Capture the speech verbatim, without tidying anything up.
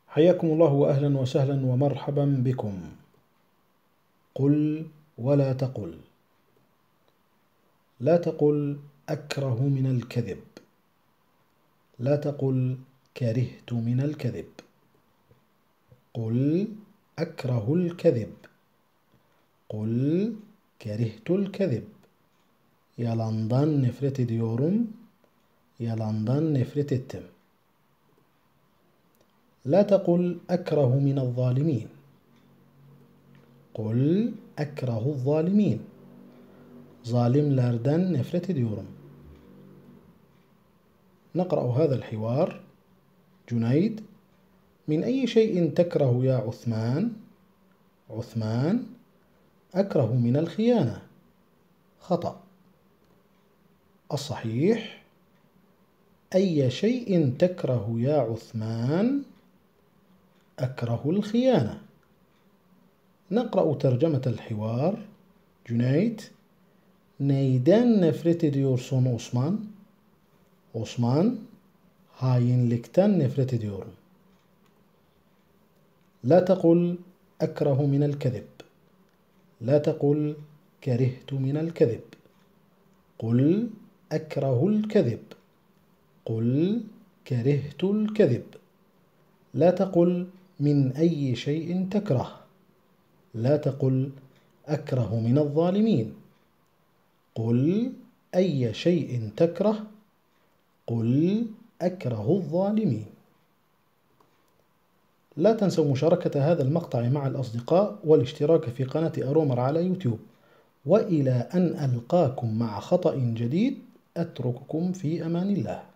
حياكم الله وأهلا وسهلا ومرحبا بكم. قل ولا تقل. لا تقل أكره من الكذب. لا تقل كرهت من الكذب. قل أكره الكذب. قل كرهت الكذب. Yalandan nefret ediyorum. Yalandan nefret ettim. لا تقل أكره من الظالمين. قل أكره الظالمين. Zalimlerden nefret ediyorum. نقرأ هذا الحوار. جنيد: من أي شيء تكره يا عثمان؟ عثمان: أكره من الخيانة. خطأ. الصحيح: أي شيء تكره يا عثمان؟ أكره الخيانة. نقرأ ترجمة الحوار. Cüneyt: Neyden nefret ediyorsun Osman? Osman: Hainlikten nefret ediyorum. لا تقل أكره من الكذب. لا تقل كرهت من الكذب. قل أكره الكذب. قل كرهت الكذب. لا تقل من أي شيء تكره. لا تقل أكره من الظالمين. قل أي شيء تكره. قل أكره الظالمين. لا تنسوا مشاركة هذا المقطع مع الأصدقاء والاشتراك في قناة أرومر على يوتيوب. وإلى أن ألقاكم مع خطأ جديد أترككم في أمان الله.